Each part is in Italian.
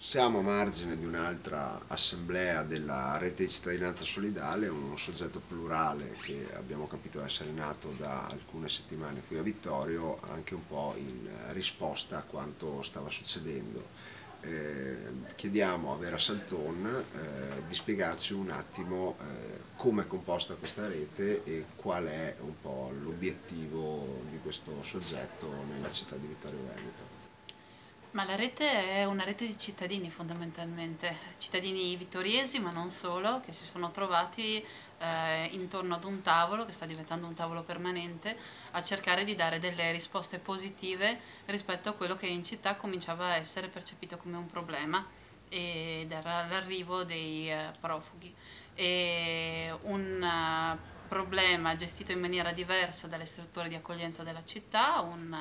Siamo a margine di un'altra assemblea della Rete di Cittadinanza Solidale, un soggetto plurale che abbiamo capito essere nato da alcune settimane qui a Vittorio, anche un po' in risposta a quanto stava succedendo. Chiediamo a Vera Salton di spiegarci un attimo come è composta questa rete e qual è un po' l'obiettivo di questo soggetto nella città di Vittorio Veneto. Ma la rete è una rete di cittadini fondamentalmente, cittadini vittoriesi ma non solo, che si sono trovati intorno ad un tavolo, che sta diventando un tavolo permanente, a cercare di dare delle risposte positive rispetto a quello che in città cominciava a essere percepito come un problema ed era l'arrivo dei profughi. E un problema gestito in maniera diversa dalle strutture di accoglienza della città, un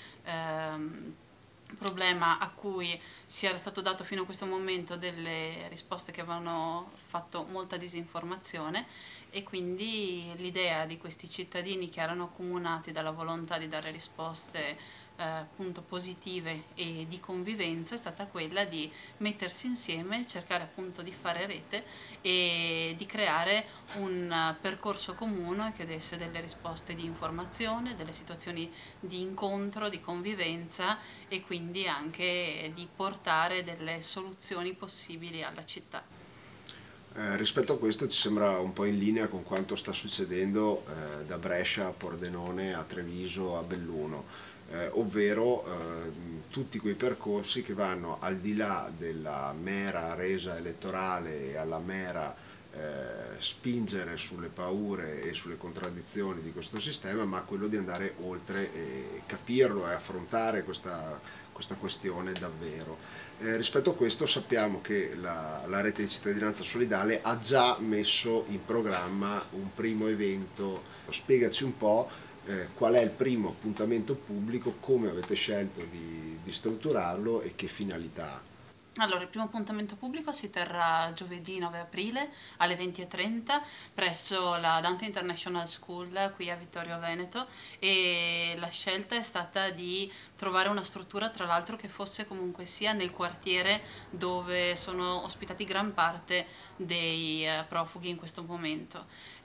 problema a cui si era stato dato fino a questo momento delle risposte che avevano fatto molta disinformazione e quindi l'idea di questi cittadini che erano accomunati dalla volontà di dare risposte appunto positive e di convivenza è stata quella di mettersi insieme, cercare appunto di fare rete e di creare un percorso comune che desse delle risposte di informazione, delle situazioni di incontro, di convivenza e quindi anche di portare delle soluzioni possibili alla città. Rispetto a questo ci sembra un po' in linea con quanto sta succedendo da Brescia a Pordenone a Treviso a Belluno, ovvero tutti quei percorsi che vanno al di là della mera resa elettorale e alla mera spingere sulle paure e sulle contraddizioni di questo sistema, ma quello di andare oltre e capirlo e affrontare questa questione davvero. Rispetto a questo sappiamo che la rete di cittadinanza solidale ha già messo in programma un primo evento. Spiegaci un po' qual è il primo appuntamento pubblico, come avete scelto di strutturarlo e che finalità ha. Allora, il primo appuntamento pubblico si terrà giovedì 9 aprile alle 20:30 presso la Dante International School qui a Vittorio Veneto e la scelta è stata di trovare una struttura tra l'altro che fosse comunque sia nel quartiere dove sono ospitati gran parte dei profughi in questo momento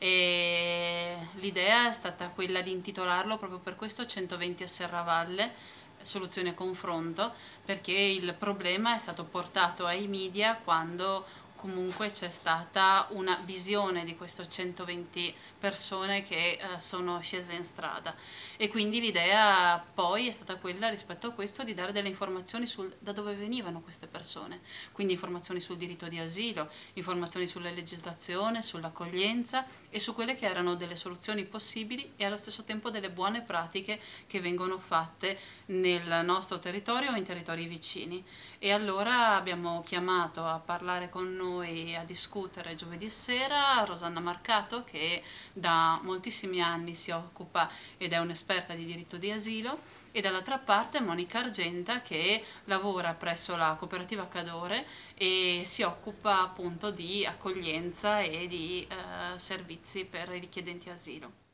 e l'idea è stata quella di intitolarlo proprio per questo 120 a Serravalle soluzioni a confronto, perché il problema è stato portato ai media quando comunque c'è stata una visione di queste 120 persone che sono scese in strada e quindi l'idea poi è stata quella rispetto a questo di dare delle informazioni da dove venivano queste persone, quindi informazioni sul diritto di asilo, informazioni sulla legislazione, sull'accoglienza e su quelle che erano delle soluzioni possibili e allo stesso tempo delle buone pratiche che vengono fatte nel nostro territorio o in territori vicini. E allora abbiamo chiamato a parlare con noi e a discutere giovedì sera Rosanna Marcato che da moltissimi anni si occupa ed è un'esperta di diritto di asilo e dall'altra parte Monica Argenta che lavora presso la cooperativa Cadore e si occupa appunto di accoglienza e di servizi per i richiedenti asilo.